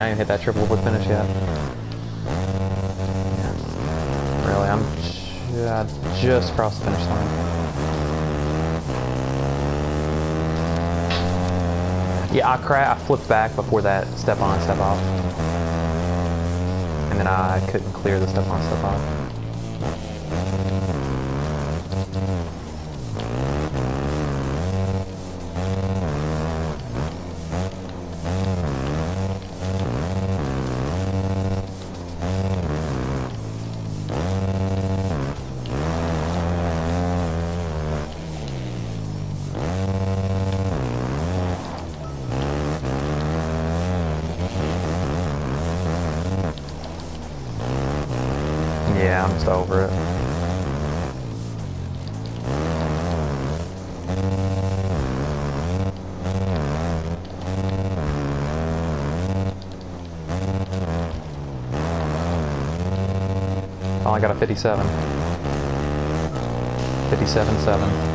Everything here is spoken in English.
I ain't hit that triple wood finish yet. Yeah. Really, I'm just across the finish line. Yeah, I flipped back before that step on, step off. And then I couldn't clear the step on, step off. Yeah, I'm just over it. Oh, I got a 57. 57.7.